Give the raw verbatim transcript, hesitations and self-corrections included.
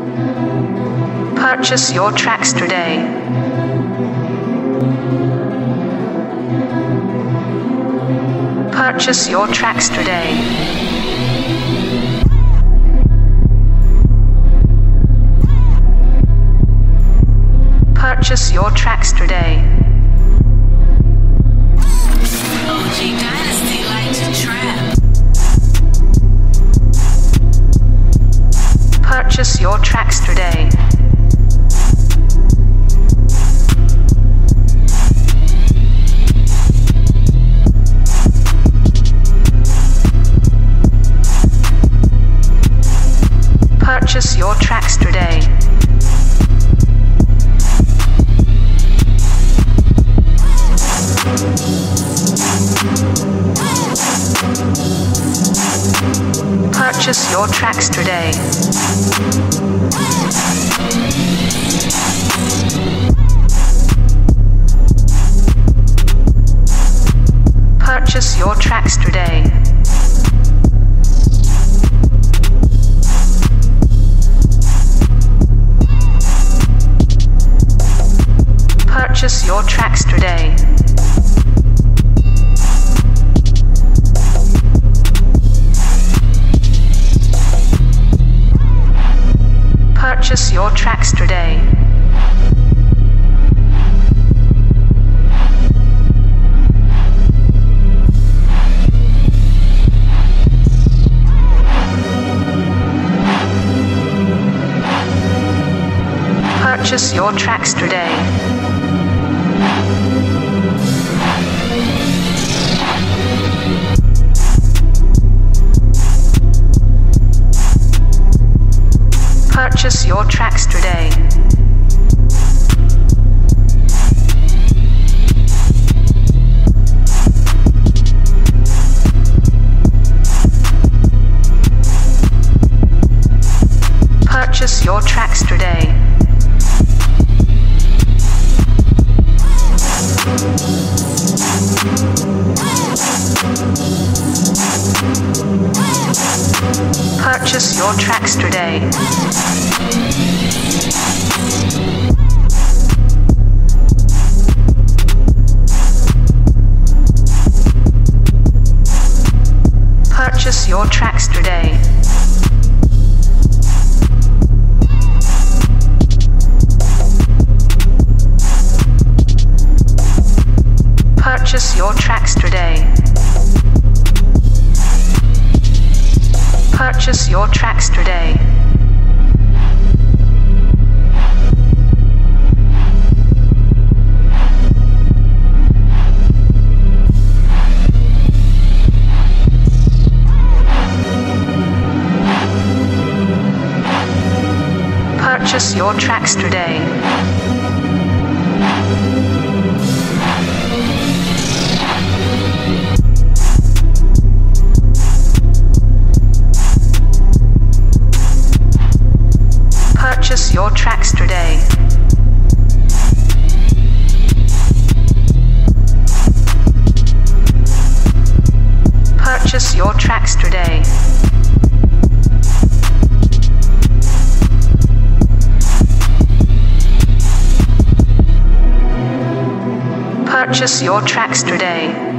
Purchase your tracks today. Purchase your tracks today. Purchase your tracks today. O G Dynasty like to trap. Purchase your tracks today. Purchase your tracks today. Purchase your tracks today. Purchase your tracks today. Purchase your tracks today. Purchase your tracks today. Purchase your tracks today. Purchase your tracks today. Purchase your tracks today. Purchase your tracks today. Purchase your tracks today. Purchase your tracks today. Purchase your tracks today. Purchase your tracks today. Purchase your tracks today. Purchase your tracks today. Purchase your tracks today.